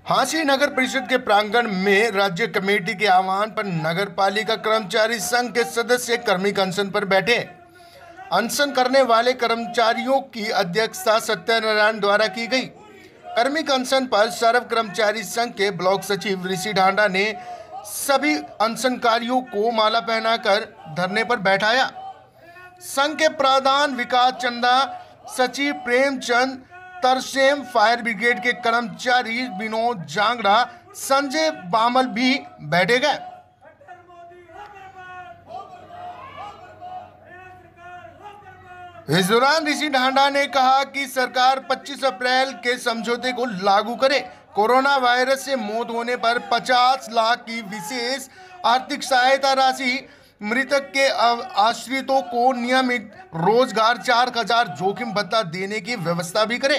हांसी नगर परिषद के प्रांगण में राज्य कमेटी के आह्वान पर नगर पालिका कर्मचारी संघ के सदस्य कर्मिक अनशन पर बैठे। अनशन करने वाले कर्मचारियों की अध्यक्षता सत्यनारायण द्वारा की गई। कर्मिक अनशन पर सर्व कर्मचारी संघ के ब्लॉक सचिव ऋषि ढांडा ने सभी अनशनकारियों को माला पहनाकर धरने पर बैठाया। संघ के प्रधान विकास चंदा, सचिव प्रेमचंद तरसेम, फायर ब्रिगेड के कर्मचारी विनोद जांगड़ा, संजय बामल भी बैठे गए। इस दौरान ऋषि ढांडा ने कहा कि सरकार 25 अप्रैल के समझौते को लागू करे। कोरोना वायरस से मौत होने पर 50 लाख की विशेष आर्थिक सहायता राशि, मृतक के आश्रितों को नियमित रोजगार 4000 जोखिम भत्ता देने की व्यवस्था भी करे।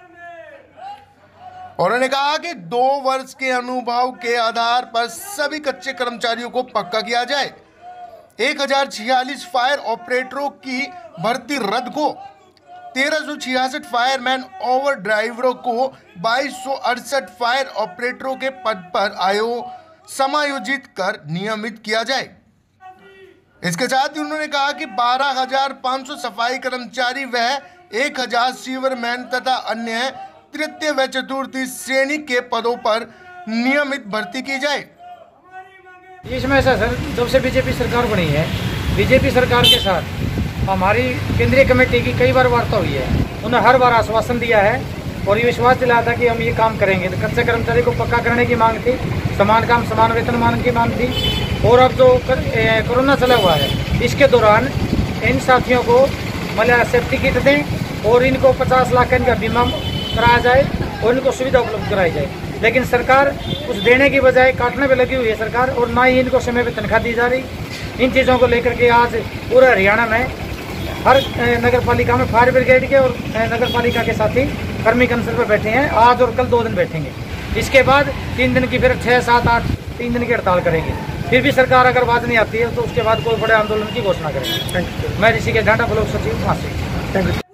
उन्होंने कहा कि 2 वर्ष के अनुभव के आधार पर सभी कच्चे कर्मचारियों को पक्का किया जाए। 1046 फायर ऑपरेटरों की भर्ती रद्द को, 1366 फायरमैन ओवर ड्राइवरों को, 2268 फायर ऑपरेटरों के पद पर समायोजित कर नियमित किया जाए। इसके साथ ही उन्होंने कहा कि 12500 सफाई कर्मचारी व 1000 सीवरमैन तथा अन्य तृतीय व चतुर्थी श्रेणी के पदों पर नियमित भर्ती की जाए। इसमें ऐसा सर, जब से बीजेपी सरकार बनी है, बीजेपी सरकार के साथ हमारी केंद्रीय कमेटी की कई बार वार्ता हुई है। उन्होंने हर बार आश्वासन दिया है और ये विश्वास दिलाया था कि हम ये काम करेंगे। तो कच्चे कर्मचारी को पक्का करने की मांग थी, समान काम समान वेतन मांग की मांग थी। और अब जो कोरोना चला हुआ है, इसके दौरान इन साथियों को मतलब सेफ्टी किट दें और इनको 50 लाख का इनका बीमा कराया जाए और इनको सुविधा उपलब्ध कराई जाए। लेकिन सरकार कुछ देने की बजाय काटने पे लगी हुई है सरकार, और ना ही इनको समय पे तनख्वाह दी जा रही। इन चीज़ों को लेकर के आज पूरे हरियाणा में हर नगर पालिका में फायर ब्रिगेड के और नगर पालिका के साथी कर्मिक अनशन पर बैठे हैं। आज और कल 2 दिन बैठेंगे। इसके बाद 3 दिन की, फिर 6, 7, 8 3 दिन की हड़ताल करेंगे। फिर भी सरकार अगर बात नहीं आती है तो उसके बाद कोई बड़े आंदोलन की घोषणा करेंगे। मैं ऋषि ढांडा, ब्लॉक सचिव, हांसी। Thank you.